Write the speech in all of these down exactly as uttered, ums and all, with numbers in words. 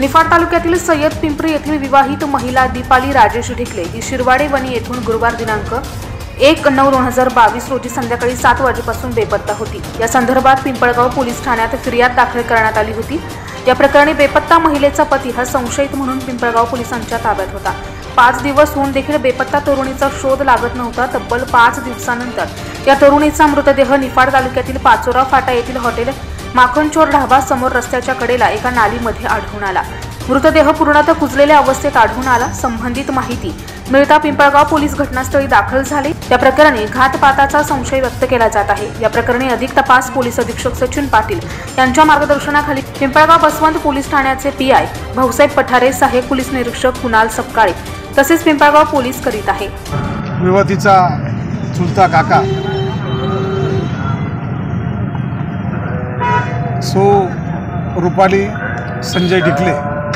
निफाड तालुक्यातील सय्यद पिंपरी येथील विवाहित महिला दीपाली राजेश ढिकले ही शिरवाडे वनी येथून गुरुवार दिनांक एक नऊ दोन हजार बावीस रोजी संध्याकाळी सात वाजेपासून बेपत्ता होती। या संदर्भात पिंपळगाव पोलीस ठाण्यात फिर्याद दाखल करण्यात आली होती। या प्रकरणी बेपत्ता महिलेचा पती हा संशयित म्हणून पिंपळगाव पोलिसांच्या ताब्यात होता। पाच दिवस होऊन देखील बेपत्ता तरुणीचा शोध लागत नव्हता। तब्बल पाच दिवसानंतर या तरुणीचा मृतदेह निफाड तालुक्यातील पाचोरा फाटा येथील हॉटेल माखनचोर ढाबा समोर रस्त्याच्या कडेला एका नालीमध्ये आढळून आला। मृतदेह पूर्णतः कुजलेल्या अवस्थेत आढळून आला। संबंधित माहिती मिळता पिंपळगाव पोलीस घटनास्थळी दाखल झाले। या प्रकरणी घातपाताचा संशय व्यक्त केला जात आहे। या प्रकरणी अधिक तपास पोलीस अधीक्षक सचिन पाटील यांच्या मार्गदर्शनाखाली पिंपळगाव बसवंत पोलीस ठाण्याचे पी आय भाऊसाहेब पठारे, सहाय्यक पोलीस निरीक्षक कुणाल सपकाळे तसेच पिंपळगाव पोलीस करीत आहे। विवाहितीचा चुलता काका सो रुपाली संजय ढिकले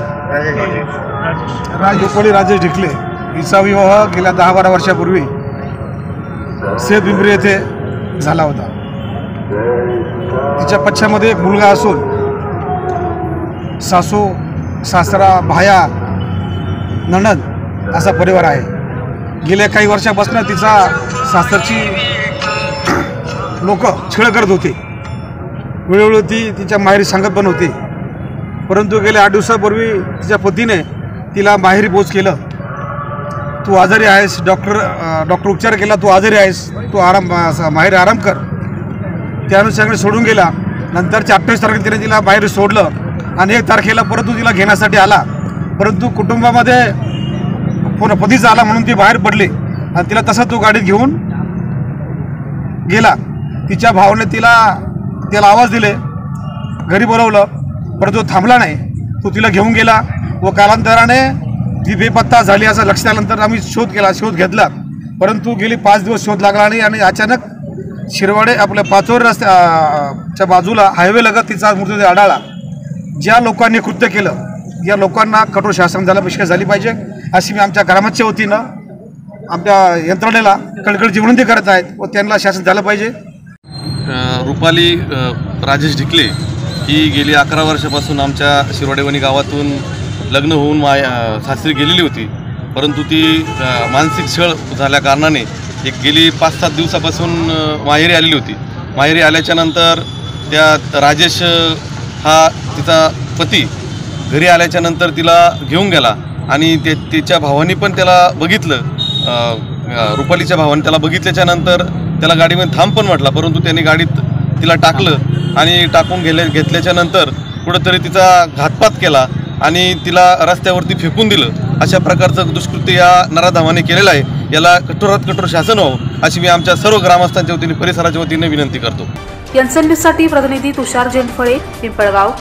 राज रुपाली राजेश ढिकले हिचा विवाह गेल्या दहा बारा वर्षापूर्वी सय्यद पिंपरी येथे झाला होता। तिच्या पश्चामध्ये एक मुलगा असून सासू सासरा भाया नणंद असा परिवार आहे। गेल्या काही वर्षापासून तिचा सासरची लोक छळ करत होते। वेळोवेळी ती तिच्या माहेरी सांगत पण होती, परंतु गेल्या आठ दिवसापूर्वी तिच्या पतीने तिला माहेरी पोच केलं। तू आजारी आहेस, डॉक्टर डॉक्टर उपचार केला, तू आजारी आहेस, तू आराम माहेरी आराम कर। त्यानुसार सोडून गेला। नंतरच्या अठ्ठावीस तारखेला तिने तिला बाहेर सोडलं आणि एक तारखेला परंतु तिला घेण्यासाठी आला, परंतु कुटुंबामध्ये पुन्हा पतीचा आला म्हणून ती बाहेर पडली आणि तिला तसा तो गाडीत घेऊन गेला। तिच्या भावाने तिला त्याला आवाज दिले, घरी बोलवलं, परंतु थांबला नाही। तो तिला घेऊन गेला व कालांतराने ती बेपत्ता झाली असं लक्षात आल्यानंतर आम्ही शोध केला, शोध घेतला, परंतु गेली पाच दिवस शोध लागला नाही आणि अचानक शिरवाडे आपल्या पाचोर रस्त्याच्या बाजूला हायवे लगत तिचा मृतदेह आढळला। ज्या लोकांनी कृत्य केलं या लोकांना कठोर शासन झाला शिक्षा झाली पाहिजे अशी मी आमच्या ग्रामस्थच्या वतीनं आमच्या यंत्रणेला कळकळीची विनंती करत आहेत व त्यांना शासन झालं पाहिजे। रुपाली राजेश ढिकले ही गेली अकरा वर्षापासून आमच्या शिरवाडेवणी गावातून लग्न होऊन मा सासरी गेलेली होती, परंतु ती मानसिक छळ झाल्या कारणाने एक गेली पाच सात दिवसापासून माहेरी आलेली होती। माहेरी आल्याच्यानंतर त्या राजेश हा तिचा पती घरी आल्याच्यानंतर तिला घेऊन गेला आणि ते तिच्या भावांनी पण त्याला बघितलं। रुपालीच्या भावाने त्याला बघितल्याच्यानंतर त्याला गाडीमध्ये थांब पण म्हटला, परंतु त्याने गाडीत तिला टाकलं आणि टाकून गेले घेतल्याच्यानंतर कुठंतरी तिचा घातपात केला आणि तिला रस्त्यावरती फेकून दिलं। अशा प्रकारचं दुष्कृत्य या नराधामाने केलेलं आहे। याला कठोरात कठोर शासन व्हावं अशी मी आमच्या सर्व ग्रामस्थांच्या वतीने परिसराच्या वतीने विनंती करतो। एनएसएनबीसाठी प्रतिनिधी तुषार जेनफळे, पिंपळगाव।